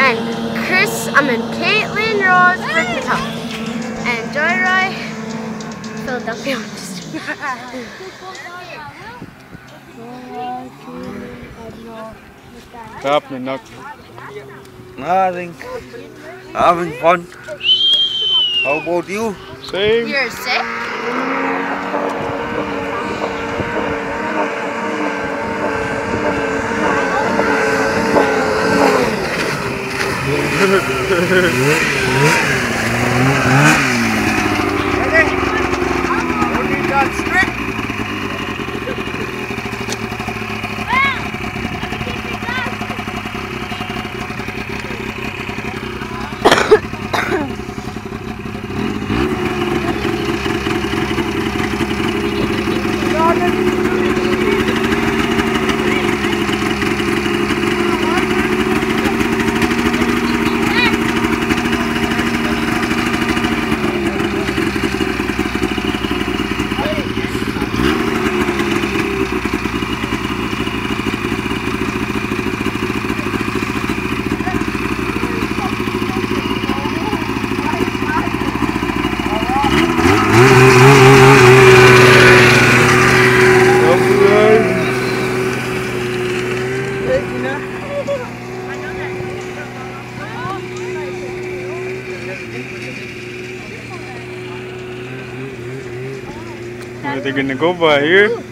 and Caitlin Rose Bricknell, and Joyride Philadelphia. Happening now. Nothing. Having fun. How about you? Same. We are sick. They're gonna go by here.